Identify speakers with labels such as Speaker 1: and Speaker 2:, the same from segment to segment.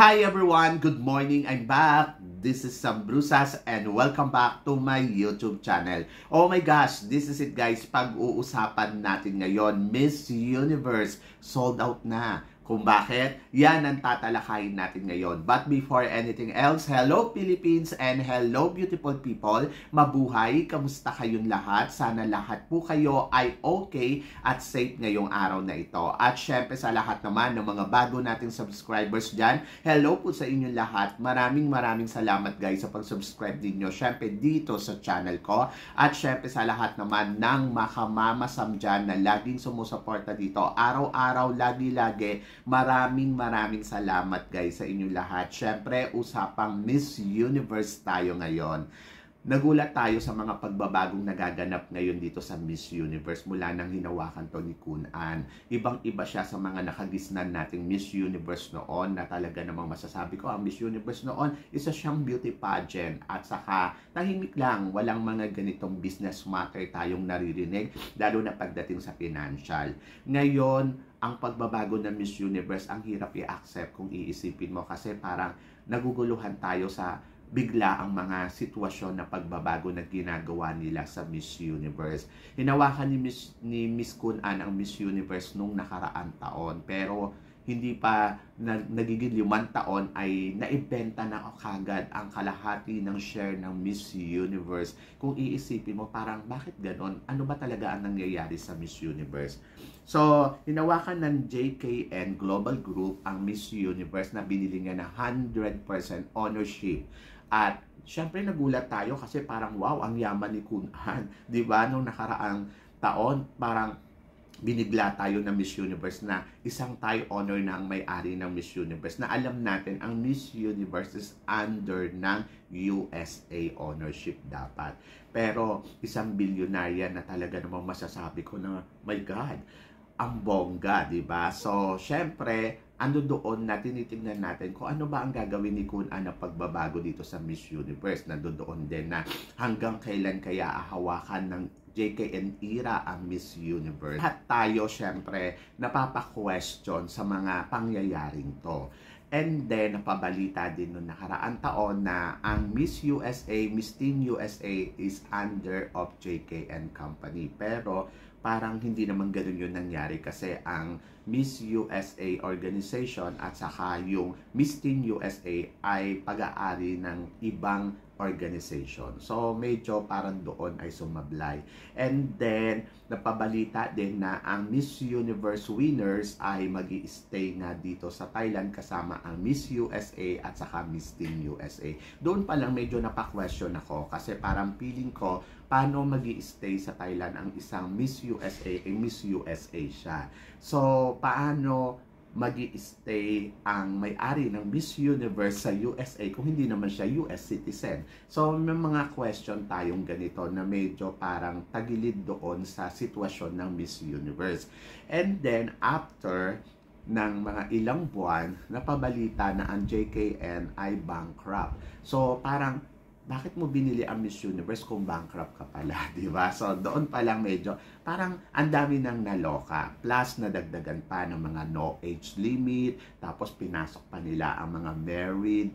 Speaker 1: Hi everyone! Good morning! I'm back! This is Sam Brusas and welcome back to my YouTube channel. Oh my gosh! This is it guys! Pag-uusapan natin ngayon, Miss Universe sold out na. Kung bakit? Yan ang tatalakayin natin ngayon. But before anything else, hello Philippines and hello beautiful people. Mabuhay! Kamusta kayong lahat? Sana lahat po kayo ay okay at safe ngayong araw na ito. At syempre sa lahat naman ng mga bago nating subscribers dyan, hello po sa inyong lahat. Maraming salamat guys sa pag-subscribe ninyo. Syempre dito sa channel ko. At syempre sa lahat naman ng makamamasam dyan na laging sumusuporta dito. Araw-araw, lagi-lagi. Maraming salamat guys sa inyong lahat. Syempre, usapang Miss Universe tayo ngayon. Nagulat tayo sa mga pagbabagong nagaganap ngayon dito sa Miss Universe mula nang hinawakan to ni Kun An. Ibang-iba siya sa mga nakagisnan nating Miss Universe noon na talaga namang masasabi ko ang Miss Universe noon isa siyang beauty pageant at saka tahimik lang, walang mga ganitong business matter tayong naririnig lalo na pagdating sa financial. Ngayon, ang pagbabago ng Miss Universe ang hirap i-accept kung iisipin mo kasi parang naguguluhan tayo sa bigla ang mga sitwasyon na pagbabago na ginagawa nila sa Miss Universe. Hinawakan ni Miss Kun An ang Miss Universe nung nakaraang taon pero hindi pa nagiging 5 taon ay naibenta na kagad ang kalahati ng share ng Miss Universe. Kung iisipin mo parang bakit ganon? Ano ba talaga ang nangyayari sa Miss Universe? So, hinawakan ng JKN Global Group ang Miss Universe na binili niya na 100% ownership. At syempre nagulat tayo kasi parang wow, ang yaman ni Kun An. Diba? Nung nakaraang taon, parang binigla tayo ng Miss Universe na isang Thai owner na ang may-ari ng Miss Universe na alam natin ang Miss Universe is under ng USA ownership dapat. Pero isang bilyonarya na talaga namang masasabi ko na my God, ang bongga, diba? So, syempre, ando doon na tinitingnan natin kung ano ba ang gagawin ni Kun An na pagbabago dito sa Miss Universe. Nando doon din na hanggang kailan kaya ahawakan ng JKN era ang Miss Universe. Lahat tayo, syempre, napapa-question sa mga pangyayaring to. And then, napabalita din noong nakaraang taon na ang Miss USA, Miss Teen USA is under of JKN Company. Pero, parang hindi naman ganun yun nangyari kasi ang Miss USA organization at saka yung Miss Teen USA ay pag-aari ng ibang organization. So, medyo parang doon ay sumablay. And then, napabalita din na ang Miss Universe winners ay magi-stay na dito sa Thailand kasama ang Miss USA at saka Miss Teen USA. Doon pa lang medyo napa-question ako kasi parang feeling ko paano magi-stay sa Thailand ang isang Miss USA Miss USA siya. So, paano magi-stay ang may-ari ng Miss Universe sa USA kung hindi naman siya US citizen. So, may mga question tayong ganito na medyo parang tagilid doon sa sitwasyon ng Miss Universe. And then, after ng mga ilang buwan, napabalita na ang JKN ay bankrupt. So, parang bakit mo binili ang Miss Universe kung bankrupt ka pala, di ba? So, doon pa lang medyo, parang ang dami nang naloka. Plus, nadagdagan pa ng mga no age limit. Tapos, pinasok pa nila ang mga married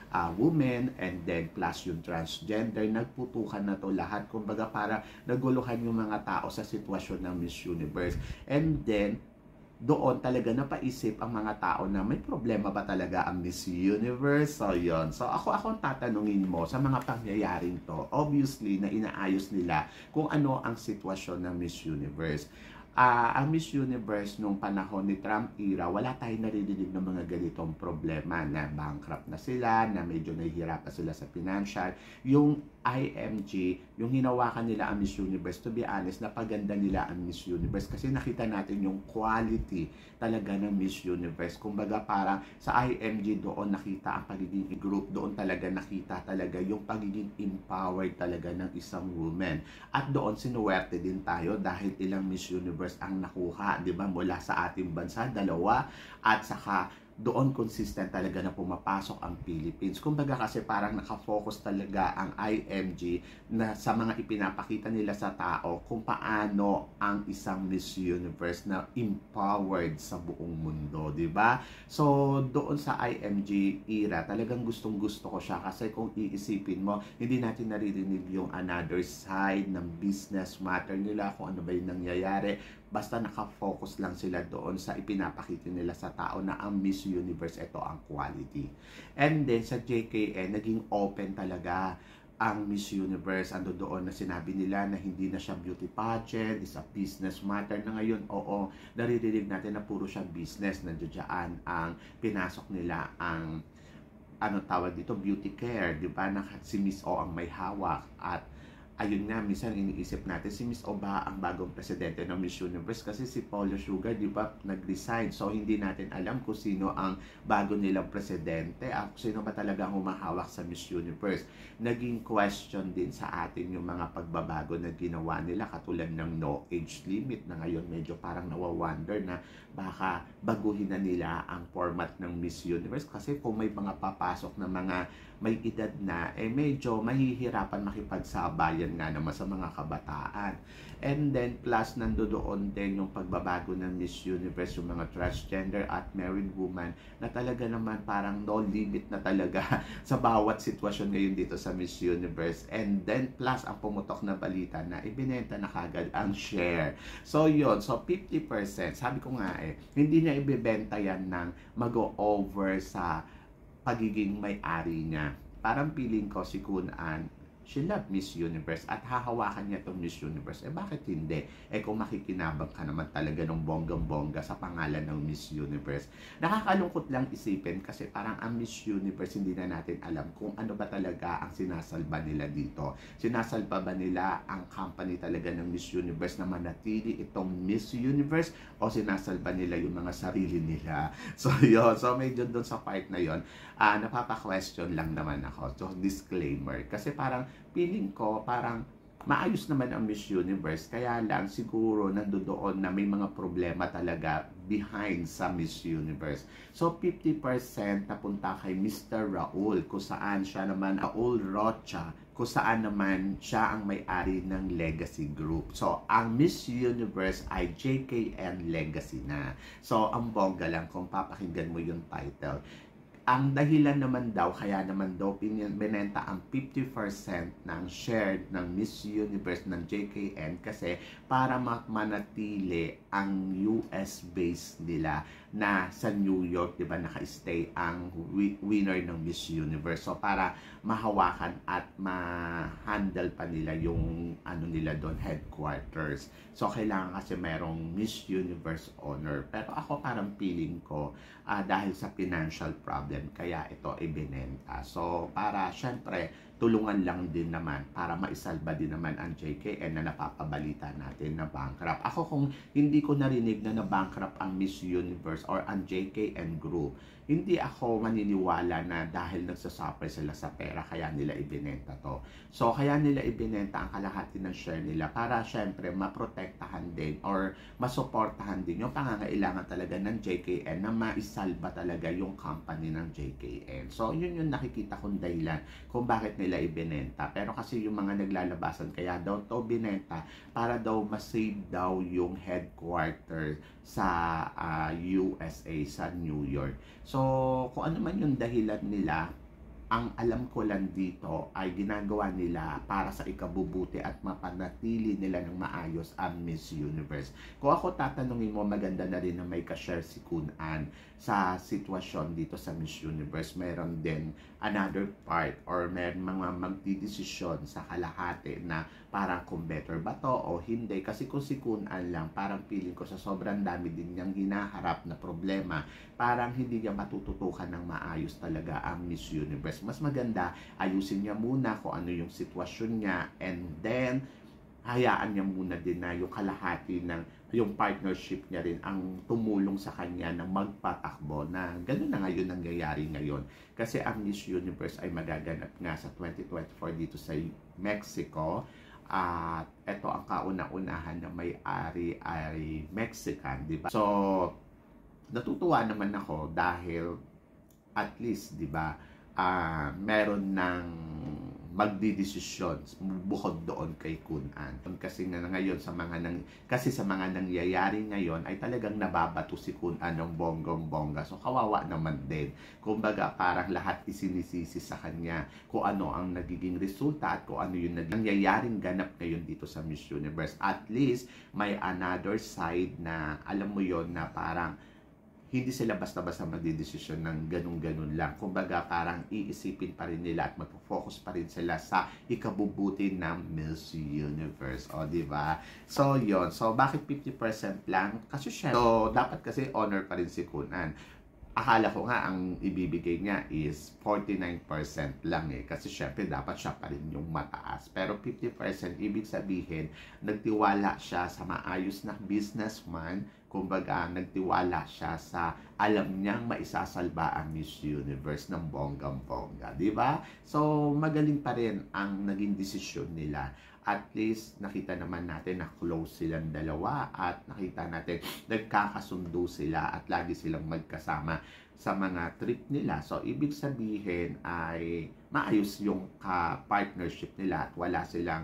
Speaker 1: women. And then, plus yung transgender. Nagputukan na to lahat. Kumbaga, para naguluhan yung mga tao sa sitwasyon ng Miss Universe. And then, doon talaga napaisip ang mga tao na may problema ba talaga ang Miss Universe? So, yun. So, ako ang tatanungin mo sa mga pangyayaring to. Obviously, na inaayos nila kung ano ang sitwasyon ng Miss Universe. Ang Miss Universe nung panahon ni Trump era, wala tayong naririnig ng mga ganitong problema na bankrupt na sila, na medyo nahihirapan sila sa financial. Yung IMG, yung hinawakan nila ang Miss Universe, to be honest, napaganda nila ang Miss Universe kasi nakita natin yung quality talaga ng Miss Universe. Kumbaga parang sa IMG doon nakita ang pagiging group, doon talaga nakita talaga yung pagiging empowered talaga ng isang woman. At doon sinuwerte din tayo dahil ilang Miss Universe ang nakuha, di ba? Mula sa ating bansa, 2 at saka doon consistent talaga na pumapasok ang Philippines. Kumbaga kasi parang nakafocus talaga ang IMG na sa mga ipinapakita nila sa tao kung paano ang isang Miss Universe na empowered sa buong mundo, di ba? So, doon sa IMG era, talagang gustong-gusto ko siya kasi kung iisipin mo, hindi natin naririnig yung another side ng business matter nila, kung ano ba yung nangyayari. Basta nakafocus lang sila doon sa ipinapakita nila sa tao na ang Miss Universe, ito ang quality. And then sa JKN, naging open talaga ang Miss Universe. Ando doon na sinabi nila na hindi na siya beauty pageant, is a business matter na ngayon. Oo, naririnig natin na puro siya business. Nandiyan ang pinasok nila ang ano tawag dito, beauty care, di ba? Na si Miss O ang may hawak at ayun nga, minsan iniisip natin, si Miss O ba ang bagong presidente ng Miss Universe? Kasi si Paulo Sugar, di ba, nag-resign. So, hindi natin alam kung sino ang bago nilang presidente, at sino ba talaga ang humahawak sa Miss Universe. Naging question din sa atin yung mga pagbabago na ginawa nila, katulad ng no age limit na ngayon medyo parang nawawonder na baka baguhin na nila ang format ng Miss Universe. Kasi kung may mga papasok na mga may edad na, medyo mahihirapan makipagsabayan nga naman sa mga kabataan. And then, plus nandoon din yung pagbabago ng Miss Universe, yung mga transgender at married woman, na talaga naman parang no limit na talaga sa bawat sitwasyon ngayon dito sa Miss Universe. And then, plus ang pumutok na balita na ibinenta na kagad ang share. So, yun. So, 50%. Sabi ko nga hindi niya ibebenta yan ng mag-over sa pagiging may-ari niya. Parang feeling ko si Kun An, she love Miss Universe at hahawakan niya itong Miss Universe. Bakit hindi? Kung makikinabang ka naman talaga ng bonggang-bongga sa pangalan ng Miss Universe. Nakakalungkot lang isipin kasi parang ang Miss Universe, hindi na natin alam kung ano ba talaga ang sinasalba nila dito. Sinasalba ba nila ang company talaga ng Miss Universe na manatili itong Miss Universe, o sinasalba nila yung mga sarili nila? So, yun. So, medyo doon sa part na yun, napapa-question lang naman ako. So, disclaimer. Kasi parang feeling ko parang maayos naman ang Miss Universe, kaya lang siguro nandoon na may mga problema talaga behind sa Miss Universe. So 50% napunta kay Mr. Raul, kung saan siya naman Raul Rocha, kung saan naman siya ang may-ari ng Legacy Group. So ang Miss Universe ay JKN Legacy na. So ang bongga lang kung papakinggan mo yung title. Ang dahilan naman daw, kaya naman daw binenta ang 50% ng share ng Miss Universe ng JKN kasi para manatili ang US base nila na sa New York, di ba, naka-stay ang winner ng Miss Universe. So para mahawakan at ma-handle pa nila yung ano nila doon, headquarters. So kailangan kasi merong Miss Universe honor. Pero ako parang feeling ko, dahil sa financial problem, kaya ito ibinenta. So, para syempre, tulungan lang din naman para maisalba din naman ang JKN na napapabalita natin na bankrupt. Ako kung hindi ko narinig na bankrupt ang Miss Universe or ang JKN Group, hindi ako maniniwala na dahil nagsasuffer sila sa pera kaya nila ibinenta to. So, kaya nila ibinenta ang kalahati ng share nila para syempre maprotektahan din or masuportahan din yung pangangailangan talaga ng JKN na maisalba talaga yung company ng JKN. So, yun yung nakikita kong dahilan kung bakit nila ibinenta. Pero kasi yung mga naglalabasan, kaya daw to binenta para daw masave daw yung headquarters sa USA, sa New York. So, kung ano man yung dahilan nila, ang alam ko lang dito ay ginagawa nila para sa ikabubuti at mapanatili nila ng maayos ang Miss Universe. Kung ako tatanungin mo, maganda na rin na may ka-share si Kun An sa sitwasyon dito sa Miss Universe. Meron din another part or meron mga magdidesisyon sa kalahati na parang kung better ba to o hindi. Kasi kung si Kun An lang, parang feeling ko sa sobrang dami din niyang hinaharap na problema, parang hindi niya matututukan ng maayos talaga ang Miss Universe. Mas maganda, ayusin niya muna kung ano yung sitwasyon niya, and then hayaan niya muna din na yung kalahati ng yung partnership niya rin ang tumulong sa kanya na magpatakbo, na gano'n na ngayon nangyayari ngayon. Kasi ang Miss Universe ay magaganap nga sa 2024 dito sa Mexico. At ito ang kauna-unahan na may-ari ay Mexican, di ba? So, natutuwa naman ako dahil at least, 'di ba, meron ng magdidesisyon bukod doon kay Kun-an. Kasi nga ngayon sa mga nangyayari ngayon ay talagang nababato si Kun-an ng bonggong-bongga. So kawawa naman din. Kumbaga parang lahat isinisisi sa kanya kung ano ang nagiging resulta at kung ano yung nangyayaring ganap ngayon dito sa Miss Universe. At least may another side na alam mo yon na parang hindi sila basta-basta magdidesisyon ng ganun-ganun lang. Kumbaga, parang iisipin pa rin nila at mag-focus pa rin sila sa ikabubuti ng Miss Universe. O, di ba? So, yon. So, bakit 50% lang? Kasi siya, so, dapat kasi honor pa rin si Kun-an. Akala ko nga ang ibibigay niya is 49% lang eh. Kasi syempre dapat siya pa rin yung mataas. Pero 50% ibig sabihin, nagtiwala siya sa maayos na businessman. Kumbaga, nagtiwala siya sa alam niyang maisasalba ang Miss Universe ng bonggang-bongga. Diba? So, magaling pa rin ang naging desisyon nila. At least, nakita naman natin na close silang dalawa at nakita natin nagkakasundo sila at lagi silang magkasama sa mga trip nila. So, ibig sabihin ay maayos yung partnership nila at wala silang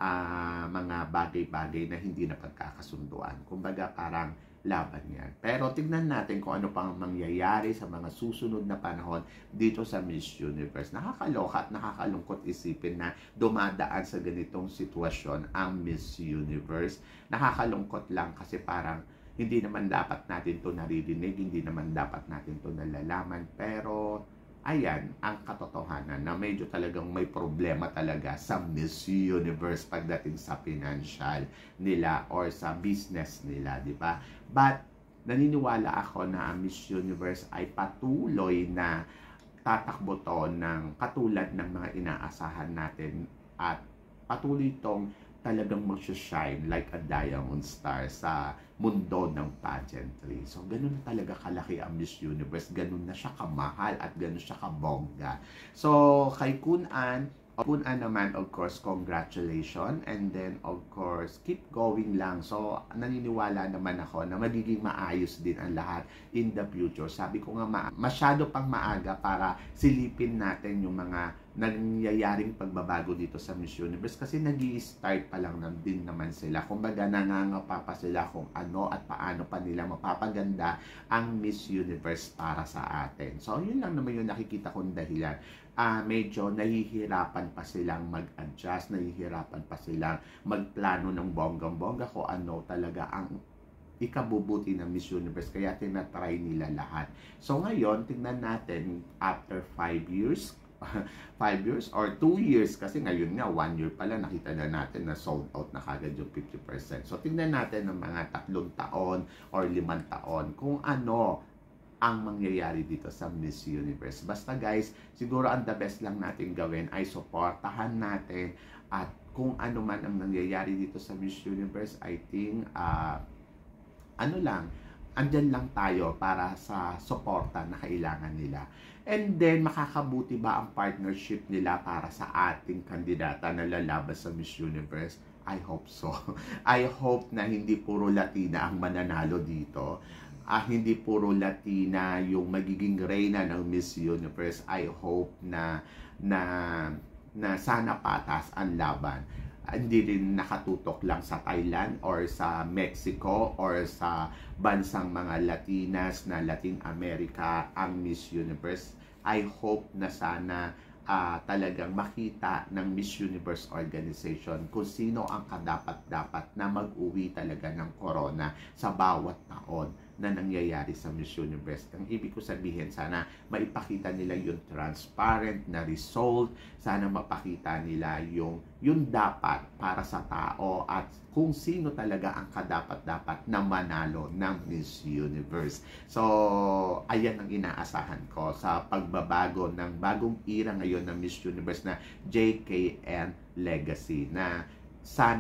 Speaker 1: mga bagay-bagay na hindi na pagkakasunduan. Kumbaga, parang laban yan. Pero tignan natin kung ano pang mangyayari sa mga susunod na panahon dito sa Miss Universe. Nakakaloka at nakakalungkot isipin na dumadaan sa ganitong sitwasyon ang Miss Universe. Nakakalungkot lang kasi parang hindi naman dapat natin to naririnig, hindi naman dapat natin to nalalaman. Pero ayan ang katotohanan na medyo talagang may problema talaga sa Miss Universe pagdating sa financial nila or sa business nila, di ba? But naniniwala ako na ang Miss Universe ay patuloy na tatakbo to ng katulad ng mga inaasahan natin at patuloy itong talagang mag-shine like a diamond star sa mundo ng pageantry. So, ganun na talaga kalaki ang Miss Universe. Ganun na siya kamahal at ganun siya kabongga. So, kay Kun-an naman, of course, congratulations. And then, of course, keep going lang. So, naniniwala naman ako na magiging maayos din ang lahat in the future. Sabi ko nga, masyado pang maaga para silipin natin yung mga nangyayaring pagbabago dito sa Miss Universe kasi nag-i-start pa lang din naman sila. Kumbaga, nangangapa pa sila kung ano at paano pa nila mapapaganda ang Miss Universe para sa atin. So, yun lang naman yung nakikita kong dahilan. Medyo nahihirapan pa silang mag-adjust, nahihirapan pa silang magplano ng bonggang-bongga kung ano talaga ang ikabubuti ng Miss Universe. Kaya tinatry nila lahat. So, ngayon, tingnan natin after 5 years, 5 years or 2 years kasi ngayon nga 1 year pala nakita na natin na sold out na kagad yung 50%. So tingnan natin ng mga 3 taon or 5 taon kung ano ang mangyayari dito sa Miss Universe. Basta guys, siguro ang the best lang natin gawin ay suportahan natin at kung ano man ang nangyayari dito sa Miss Universe, I think andyan lang tayo para sa suporta na kailangan nila. And then, makakabuti ba ang partnership nila para sa ating kandidata na lalabas sa Miss Universe? I hope so. I hope na hindi puro Latina ang mananalo dito. Hindi puro Latina yung magiging reyna ng Miss Universe. I hope na sana patas ang laban. Hindi rin nakatutok lang sa Thailand or sa Mexico or sa bansang mga Latinas na Latin America ang Miss Universe. I hope na sana talagang makita ng Miss Universe organization kung sino ang kadapat-dapat na mag-uwi talaga ng corona sa bawat taon na nangyayari sa Miss Universe. Ang ibig ko sabihin, sana maipakita nila yung transparent na result, sana mapakita nila yung dapat para sa tao at kung sino talaga ang kadapat-dapat na manalo ng Miss Universe. So, ayan ang inaasahan ko sa pagbabago ng bagong era ngayon ng Miss Universe na JKN Legacy na sana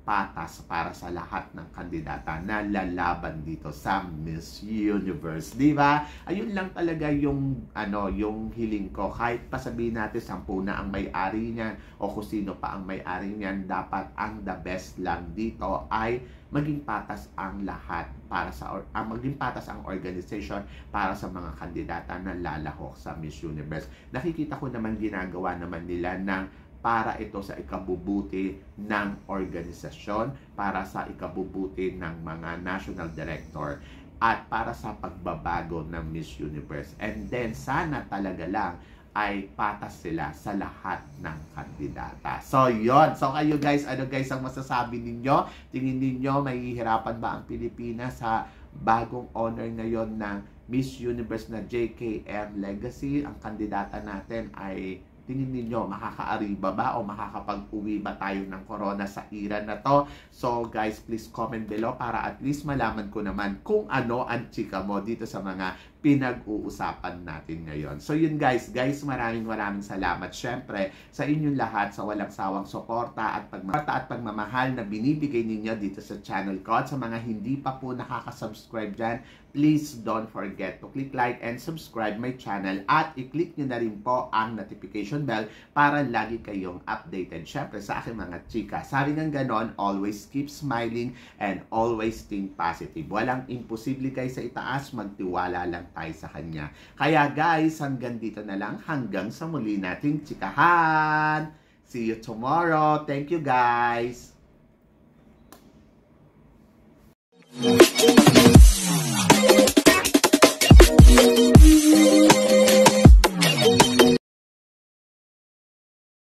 Speaker 1: patas para sa lahat ng kandidata na lalaban dito sa Miss Universe, di ba? Ayun lang talaga yung yung hiling ko. Kahit pa sabihin natin 10 na ang may-ari niyan o kung sino pa ang may-ari niyan, dapat ang the best lang dito ay maging patas ang lahat para sa maging patas ang organization para sa mga kandidata na lalahok sa Miss Universe. Nakikita ko naman ginagawa naman nila ng para ito sa ikabubuti ng organisasyon, para sa ikabubuti ng mga national director, at para sa pagbabago ng Miss Universe. And then, sana talaga lang ay patas sila sa lahat ng kandidata. So, yon. So, kayo guys, ano guys ang masasabi ninyo? Tingin ninyo, mahihirapan ba ang Pilipinas sa bagong honor ngayon ng Miss Universe na JKM Legacy? Ang kandidata natin ay tingin ninyo, makakaariba ba o makakapag-uwi ba tayo ng corona sa era na to? So guys, please comment below para at least malaman ko naman kung ano ang chika mo dito sa mga pinag-uusapan natin ngayon. So yun guys, maraming salamat syempre sa inyong lahat sa walang sawang suporta at pagmamahal na binibigay ninyo dito sa channel ko. At sa mga hindi pa po nakaka-subscribe dyan, please don't forget to click like and subscribe my channel at i-click nyo na rin po ang notification bell para lagi kayong updated syempre sa aking mga chika. Sabi ng ganon, always keep smiling and always think positive. Walang imposible guys sa itaas, magtiwala lang tayo sa kanya. Kaya guys, hanggang dito na lang, hanggang sa muli nating chikahan. See you tomorrow. Thank you guys.